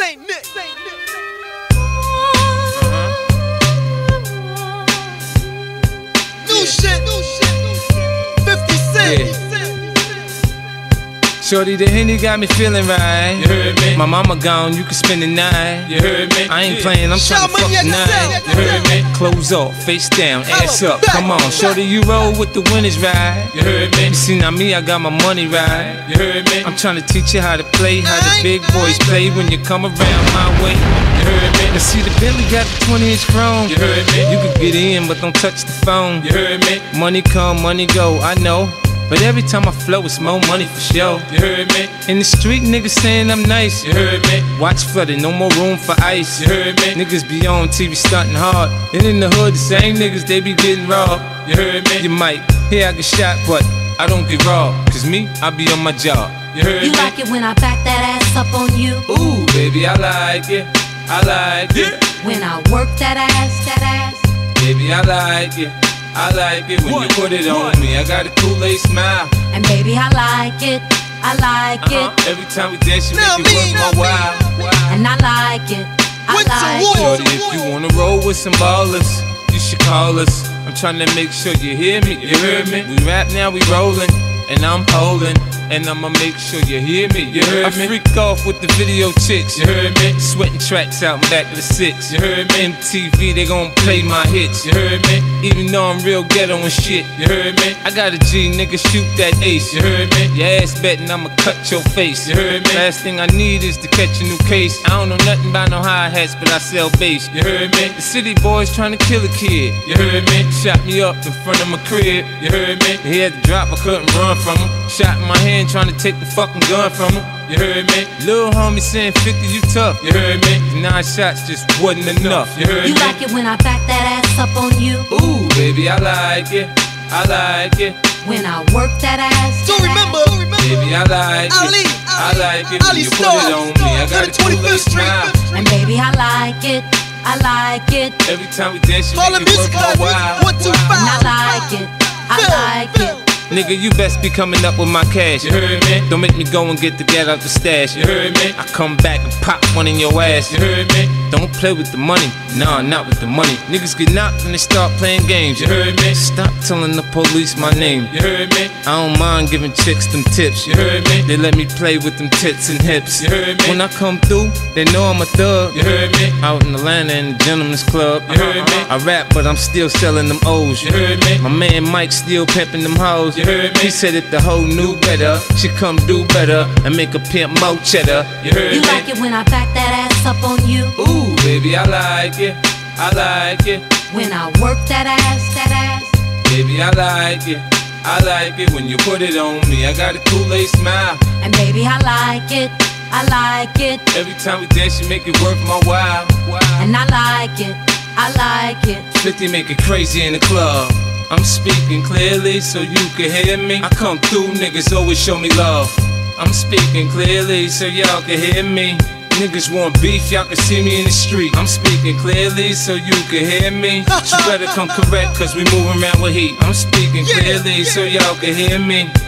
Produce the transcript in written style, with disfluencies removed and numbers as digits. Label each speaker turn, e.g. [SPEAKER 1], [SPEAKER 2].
[SPEAKER 1] Saint Nick. New shit. 50 Cent.
[SPEAKER 2] Shorty, the Henny got me feeling right.
[SPEAKER 3] You heard me?
[SPEAKER 2] My mama gone, you can spend the night.
[SPEAKER 3] You heard me?
[SPEAKER 2] I ain't playing, I'm trying to fuck tonight.
[SPEAKER 3] You heard me?
[SPEAKER 2] Clothes off, face down, ass up. Come on, shorty, you roll with the winners, right?
[SPEAKER 3] You heard me?
[SPEAKER 2] You see, now me, I got my money right.
[SPEAKER 3] You heard me?
[SPEAKER 2] I'm trying to teach you how to play, how the big boys play when you come around my way.
[SPEAKER 3] You heard me?
[SPEAKER 2] Now see, the Billy got the 20-inch chrome.
[SPEAKER 3] You heard me?
[SPEAKER 2] You can get in, but don't touch the phone.
[SPEAKER 3] You heard me?
[SPEAKER 2] Money come, money go, I know. But every time I flow, it's more money for sure.
[SPEAKER 3] You heard me?
[SPEAKER 2] In the street, niggas saying I'm nice.
[SPEAKER 3] You heard me?
[SPEAKER 2] Watch flooded, no more room for ice.
[SPEAKER 3] You heard me?
[SPEAKER 2] Niggas be on TV stunting hard. And in the hood, the same niggas, they be getting robbed.
[SPEAKER 3] You heard me?
[SPEAKER 2] You might hear I get shot, but I don't get robbed. Cause me, I be on my job.
[SPEAKER 3] You heard me?
[SPEAKER 4] You like it when I back that ass up on you?
[SPEAKER 2] Ooh, baby, I like it. I like it.
[SPEAKER 4] When I work that ass.
[SPEAKER 2] Baby, I like it. I like it when you put it on me. I got a Kool-Aid smile.
[SPEAKER 4] And baby, I like it. I like it.
[SPEAKER 2] Every time we dance, you make it worth my while.
[SPEAKER 4] And I like it. I like it.
[SPEAKER 2] Shorty, if you wanna roll with some ballers, you should call us. I'm trying to make sure you hear me. You heard me? We rap now, we rolling, and I'm holding. And I'ma make sure you hear me. You heard me? I freak off with the video chicks.
[SPEAKER 3] You heard me?
[SPEAKER 2] Sweating tracks out in back of the six.
[SPEAKER 3] You heard me?
[SPEAKER 2] MTV, they gon' play my hits.
[SPEAKER 3] You heard me?
[SPEAKER 2] Even though I'm real ghetto and shit.
[SPEAKER 3] You heard me?
[SPEAKER 2] I got a G, nigga, shoot that ace.
[SPEAKER 3] You heard me?
[SPEAKER 2] Your ass betting I'ma cut your face.
[SPEAKER 3] You heard me?
[SPEAKER 2] Last thing I need is to catch a new case. I don't know nothing about no hi-hats, but I sell bass.
[SPEAKER 3] You heard me?
[SPEAKER 2] The city boys tryna kill a kid.
[SPEAKER 3] You heard me?
[SPEAKER 2] Shot me up in front of my crib.
[SPEAKER 3] You heard me?
[SPEAKER 2] He had to drop, I couldn't run from him. Shot in my hand trying to take the fucking gun from him.
[SPEAKER 3] You heard me?
[SPEAKER 2] Little homie saying 50, you tough.
[SPEAKER 3] You heard me?
[SPEAKER 2] 9 shots just wasn't enough.
[SPEAKER 3] You heard me?
[SPEAKER 4] You like it when I back that ass up on you?
[SPEAKER 2] Ooh, baby, I like it. I like it.
[SPEAKER 4] When I work that ass.
[SPEAKER 1] Don't remember.
[SPEAKER 2] Baby, I like it. I like it when you put it on me. I got a Kool-Aid smile.
[SPEAKER 4] And baby, I like it. I like it.
[SPEAKER 2] Every time we dance, you make it worth my while.
[SPEAKER 1] 1, 2, 5.
[SPEAKER 4] And I like it. I like it.
[SPEAKER 2] Nigga, you best be coming up with my cash.
[SPEAKER 3] You heard me?
[SPEAKER 2] Don't make me go and get the gat out the stash.
[SPEAKER 3] You heard me?
[SPEAKER 2] I come back and pop one in your ass.
[SPEAKER 3] You heard me?
[SPEAKER 2] Don't play with the money. Nah, not with the money. Niggas get knocked when they start playing games.
[SPEAKER 3] You heard me?
[SPEAKER 2] Stop telling the police my name.
[SPEAKER 3] You heard me?
[SPEAKER 2] I don't mind giving chicks them tips.
[SPEAKER 3] You heard me?
[SPEAKER 2] They let me play with them tits and hips.
[SPEAKER 3] You heard me?
[SPEAKER 2] When I come through, they know I'm a thug.
[SPEAKER 3] You heard me?
[SPEAKER 2] Out in Atlanta in the Gentleman's Club.
[SPEAKER 3] You heard me?
[SPEAKER 2] I rap, but I'm still selling them O's.
[SPEAKER 3] You heard me?
[SPEAKER 2] My man Mike still pimping them hoes.
[SPEAKER 3] You heard me?
[SPEAKER 2] He said that the hoe knew better. She come do better and make a pimp more cheddar.
[SPEAKER 3] You heard
[SPEAKER 4] You
[SPEAKER 3] me?
[SPEAKER 4] like it when I back that ass up on you?
[SPEAKER 2] Ooh, baby, I like it. I like it.
[SPEAKER 4] When I work that ass.
[SPEAKER 2] Baby, I like it. I like it when you put it on me. I got a Kool-Aid smile.
[SPEAKER 4] And baby, I like it. I like it.
[SPEAKER 2] Every time we dance, you make it worth my while.
[SPEAKER 4] And I like it. I like it.
[SPEAKER 2] 50 make it crazy in the club. I'm speaking clearly so you can hear me. I come through, niggas always show me love. I'm speaking clearly so y'all can hear me. Niggas want beef, y'all can see me in the street. I'm speaking clearly so you can hear me. You better come correct cause we moving around with heat. I'm speaking clearly so y'all can hear me.